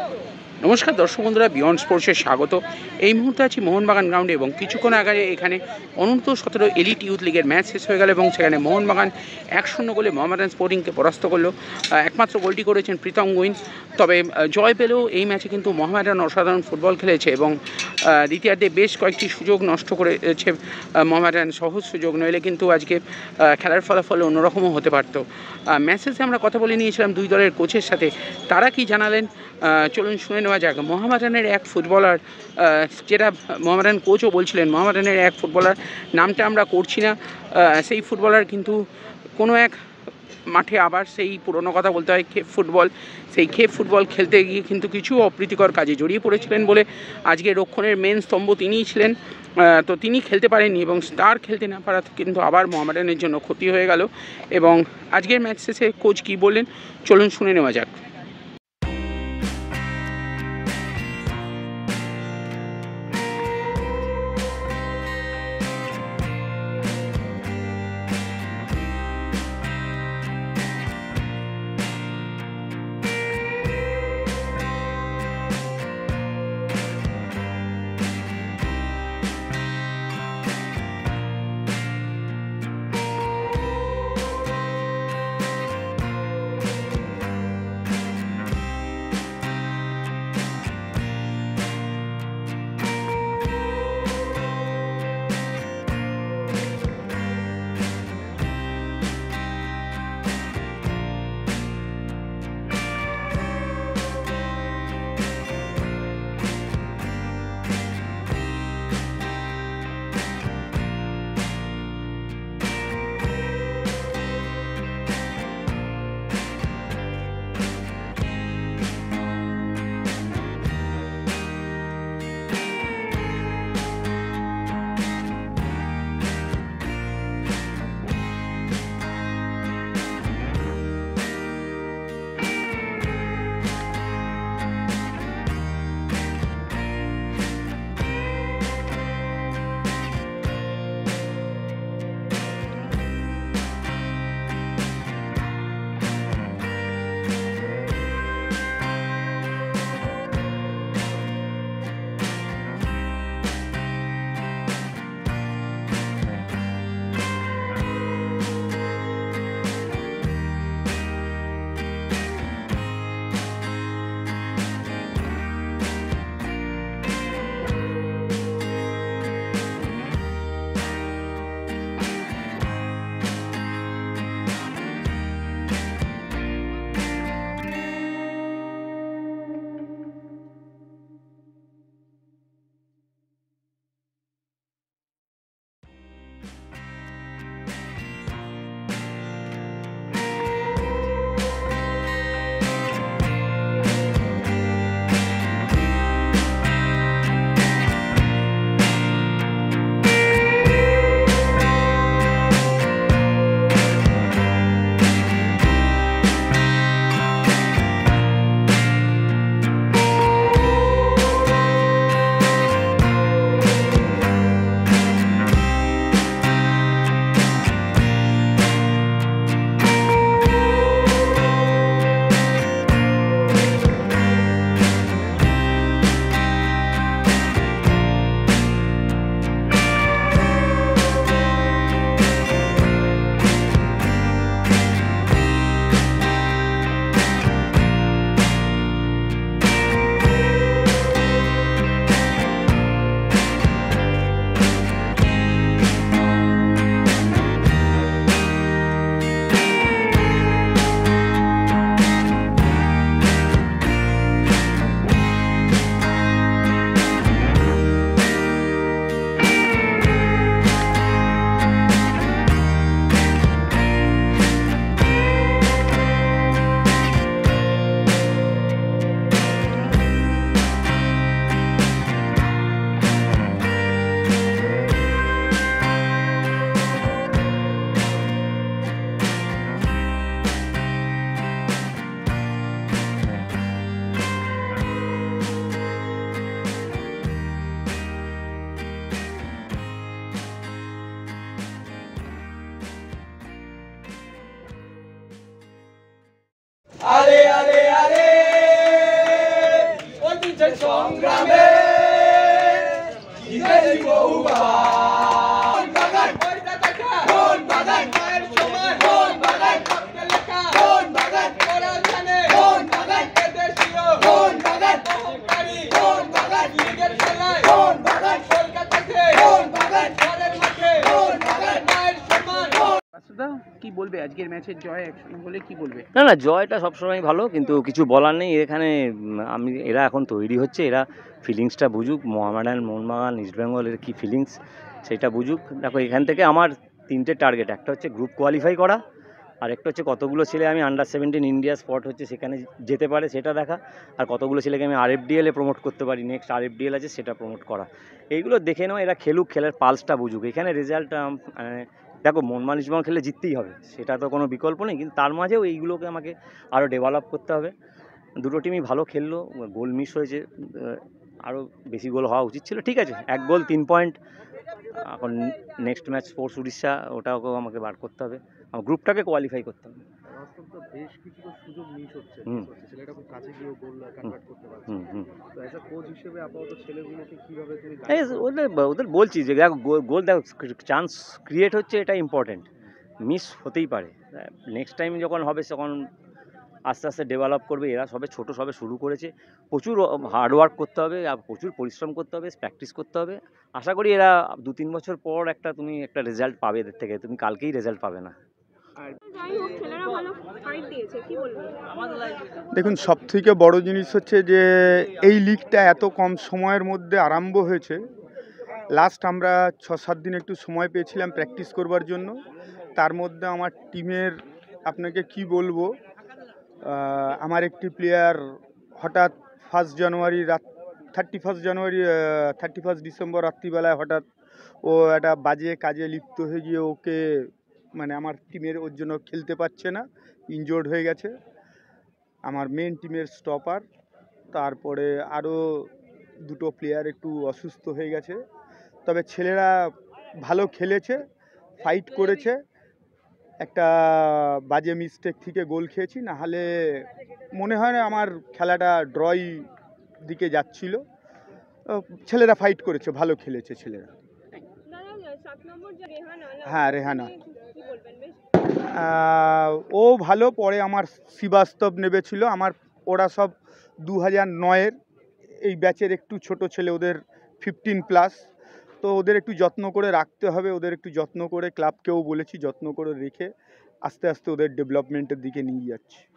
নমস্কার দর্শক বন্ধুরা, বিয়ন্ড স্পোর্টসে স্বাগত। এই মুহূর্তে আছি মোহনবাগান গ্রাউন্ডে এবং কিছুক্ষণ আগে এখানে অনূর্ধ্ব-17 এলিট ইউথ লিগের ম্যাচ শেষ হয়ে গেল এবং সেখানে মোহনবাগান 1-0 গোলে মোহামেডান স্পোর্টিংকে পরাস্ত করলো। একমাত্র গোলটি করেছেন প্রীতম গুইন। তবে জয় পেলেও এই ম্যাচে কিন্তু মোহামেডান অসাধারণ ফুটবল খেলেছে এবং দ্বিতীয়ার্ধে বেশ কয়েকটি সুযোগ নষ্ট করেছে মোহামেডান। সহজ সুযোগ নইলে কিন্তু আজকে খেলার ফলাফল অন্যরকমও হতে পারত। ম্যাচে আমরা কথা বলে নিয়েছিলাম দুই দলের কোচের সাথে, তারা কি জানালেন চলুন শুনে নেওয়া যাক। মোহামেডানের এক ফুটবলার, যেটা মোহামেডান কোচও বলছিলেন, মোহামেডানের এক ফুটবলার, নামটা আমরা করছি না, সেই ফুটবলার কিন্তু কোনো এক মাঠে আবার সেই পুরনো কথা বলতে হয় খেপ ফুটবল, সেই খেপ ফুটবল খেলতে গিয়ে কিন্তু কিছু অপ্রীতিকর কাজে জড়িয়ে পড়েছিলেন বলে আজকে রক্ষণের মেন স্তম্ভ তিনিই ছিলেন। তো তিনি খেলতে পারেননি এবং তার খেলতে না পারা কিন্তু আবার মোহামেডানের জন্য ক্ষতি হয়ে গেল। এবং আজকের ম্যাচ শেষে কোচ কী বললেন চলুন শুনে নেওয়া যাক। সংগ্রামে জিতেছি বহুবার। মোহনবাগান মায়ের সমান, মোহনবাগান স্বপ্নে লেখা, মোহনবাগান পরাজনে, মোহনবাগান এদেশীয়, মোহনবাগান অহংকারী, মোহনবাগান লিগের খেলায়, মোহনবাগান কলকাতাতে, মোহনবাগান ঘরের মাঠে, মোহনবাগান মায়ের সমান। বাসুদা, কি বলবে আজকের ম্যাচের জয় 1-0 বলে কি বলবে? না না, জয়টা সবসময় ভালো, কিন্তু কিছু বলার নেই এখানে। এরা এখন তৈরি হচ্ছে, এরা ফিলিংসটা বুঝুক, মোহনবাগান ইস্টবেঙ্গলের কী ফিলিংস সেটা বুঝুক। দেখো, এখান থেকে আমার 3টে টার্গেট, একটা হচ্ছে গ্রুপ কোয়ালিফাই করা, আর একটা হচ্ছে কতগুলো ছেলে আমি আন্ডার-17 ইন্ডিয়া স্পট হচ্ছে সেখানে যেতে পারে সেটা দেখা, আর কতগুলো ছেলেকে আমি RFDL-এ প্রমোট করতে পারি, নেক্সট RFDL আছে সেটা প্রমোট করা। এইগুলো দেখে নাও, এরা খেলুক, খেলার পালসটা বুঝুক। এখানে রেজাল্ট দেখো, মোহনবাগান ইস্টবেঙ্গল খেললে জিততেই হবে, সেটা তো কোনো বিকল্প নেই, কিন্তু তার মাঝেও এইগুলোকে আমাকে আরও ডেভেলপ করতে হবে। দুটো টিমই ভালো খেললো, গোল মিস হয়েছে, আরও বেশি গোল হওয়া উচিত ছিল। ঠিক আছে, 1 গোল 3 পয়েন্ট। এখন নেক্সট ম্যাচ স্পোর্টস উড়িষ্যা, ওটাকেও আমাকে বার করতে হবে, আমার গ্রুপটাকে কোয়ালিফাই করতে হবে। বেশ কিছু তো সুযোগ মিস হচ্ছে, ছেলেটা খুব কাছে গিয়েও গোল কনভার্ট করতে পারছে। তো অ্যাজ আ কোচ হিসেবে আপাতত ছেলেগুলোকে কিভাবে তুমি ওদের বলছি যে দেখো, গোল দেখো, চান্স ক্রিয়েট হচ্ছে, এটা ইম্পর্টেন্ট, মিস হতেই পারে। নেক্সট টাইম যখন হবে তখন আস্তে আস্তে ডেভেলপ করবে। এরা সবে শুরু করেছে, প্রচুর হার্ডওয়ার্ক করতে হবে, আর প্রচুর পরিশ্রম করতে হবে, প্র্যাকটিস করতে হবে। আশা করি এরা 2-3 বছর পর তুমি একটা রেজাল্ট পাবে এদের থেকে, তুমি কালকেই রেজাল্ট পাবে না। দেখুন, সবথেকে বড় জিনিস হচ্ছে যে এই লিগটা এত কম সময়ের মধ্যে আরম্ভ হয়েছে। লাস্ট আমরা 6-7 দিন একটু সময় পেয়েছিলাম প্র্যাকটিস করবার জন্য। তার মধ্যে আমার টিমের আপনাকে কি বলবো, আমার একটি প্লেয়ার হঠাৎ 31 ডিসেম্বর রাত্রিবেলায় হঠাৎ ও একটা বাজে কাজে লিপ্ত হয়ে গিয়ে ওকে আমার টিমের ওর জন্য খেলতে পারছে না, ইনজোর্ড হয়ে গেছে। আমার মেন টিমের স্টপার, তারপরে আরও 2টো প্লেয়ার একটু অসুস্থ হয়ে গেছে। তবে ছেলেরা ভালো খেলেছে, ফাইট করেছে। একটা বাজে মিস্টেক থেকে গোল খেয়েছি, না হলে মনে হয় না আমার খেলাটা ড্রই দিকে যাচ্ছিল। ছেলেরা ফাইট করেছে, ভালো খেলেছে ছেলেরা। হ্যাঁ, রেহানা ও ভালো। পরে আমার শ্রীবাস্তব নেবেছিল। ওরা সব 2009-এর এই ব্যাচের একটু ছোট ছেলে, ওদের 15+। তো ওদের একটু যত্ন করে রাখতে হবে, ওদের একটু যত্ন করে, ক্লাবকেও বলেছি যত্ন করে রেখে আস্তে আস্তে ওদের ডেভেলপমেন্টের দিকে নিয়ে যাচ্ছি।